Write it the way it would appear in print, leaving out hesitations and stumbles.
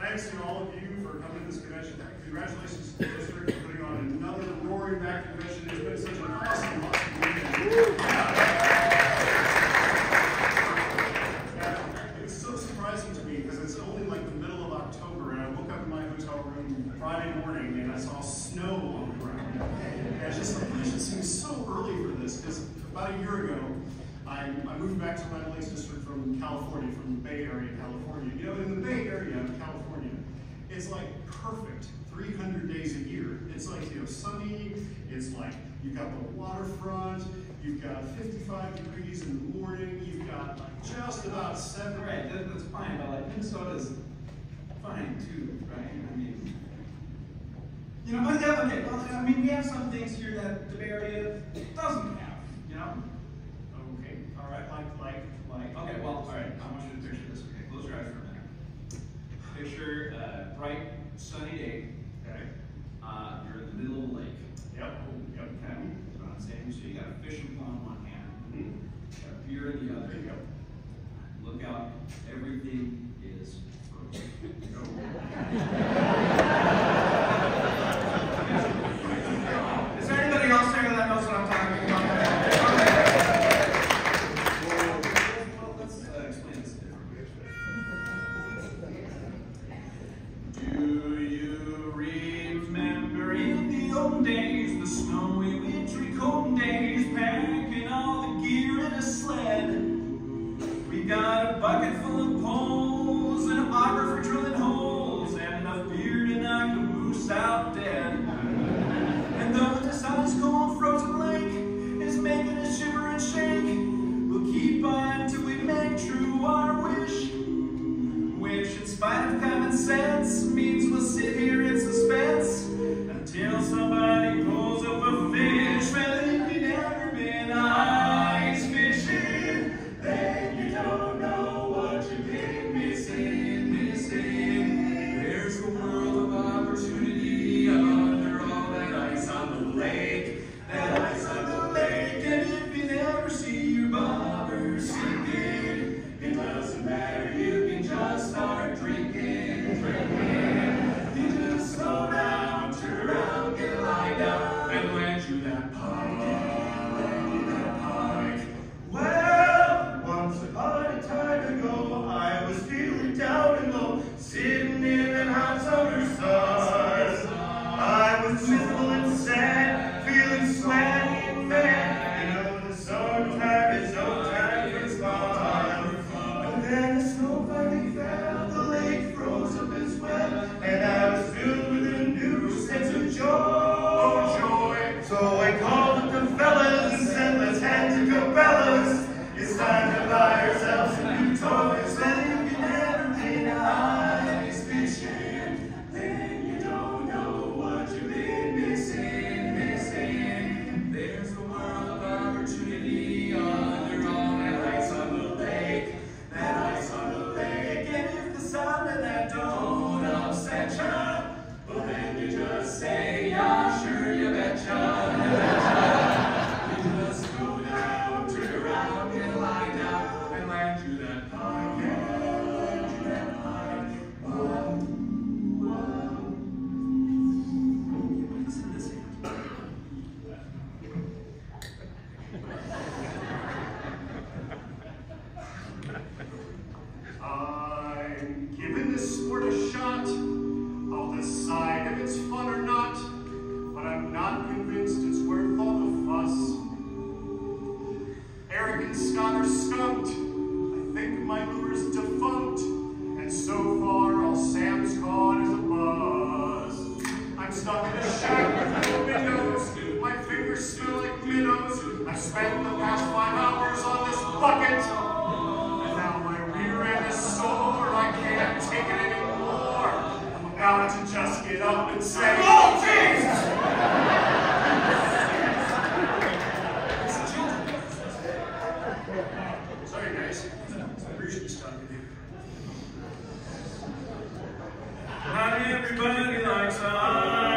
thanks to all of you for coming to this convention. Congratulations to the district for putting on another roaring back convention. It's been such an awesome weekend. It's so surprising to me because it's only like the middle of October, and I woke up in my hotel room Friday morning and I saw snow on the ground. And it's just like, gosh, it seems so early for this because about a year ago, I moved back to Land Lakes District from California, from the Bay Area, California. You know, in the Bay Area of California, it's like perfect 300 days a year. It's like, you know, sunny, it's like, you've got the waterfront, you've got 55 degrees in the morning, you've got like just about 7. Right, that's fine, but like Minnesota's fine too, right? I mean, you know, but yeah, okay, well, I mean, we have some things here that the Bay Area doesn't have, you know? Okay, all right, Okay, well, all right, I want you to picture this. Okay, close your eyes for a minute. Picture a bright, sunny day. Okay. You're in the middle of a lake. Yep. Okay, that's what I'm saying. So you got a fishing pole in one hand, you got a beer in the other. There you go. Look out, everything is frozen. Is there anybody else there that knows what I'm talking about? Well, let's explain this differently. Do you remember in the old days, the snowy, wintry, cold days, packing all the gear in a sled? We got a bucket full of poles and an auger for drilling holes and enough beer to knock the moose out dead. And though this ice cold frozen lake is making us shiver and shake, we'll keep on till we make true our wish, which in spite of common sense means we'll sit here in suspense until somebody pulls up a fish. Well, if you've never been ice fishing, then you don't know what you've been missing. There's a world of opportunity under all that ice on the lake. That ice on the lake, and if you never see your bobbers sinking, it doesn't matter, you can just start drinking. You just slow down, turn around, get lie down, and land you that pike. Well, once upon a time ago, I was feeling down and low, sitting in that hot summer sun. I was miserable and sad, feeling sweaty and mad. You know, the summertime is no time for fun. But then the snow finally fell, the lake froze up as well, and I was filled with a new sense of joy. So I called up the fellas and said, let's head to Cabela's. It's time to buy ourselves some new toys. And if you've never been ice fishing, then you don't know what you've been missing. There's a world of opportunity under all that ice on the lake. That ice on the lake. And if the sound of that don't upset ya, well then you just say, yeah, sure, you betcha. You just go down, turn around, and lie down, and land you that pike. Listen to this here. I'm giving this sport a shot. I'll decide if it's fun or not, but I'm not convinced it's worth all the fuss. Arrogant Scott are skunked. I think my lure's defunct, and so far all Sam's caught is a buzz. I'm stuck in a shack with no windows. My fingers smell like minnows. I've spent the past 5 hours on this bucket, and now my rear end is sore. I can't take it anymore. I'm about to just get up and say, oh Jesus! Sorry guys, I appreciate you stopping here. Not everybody likes ice.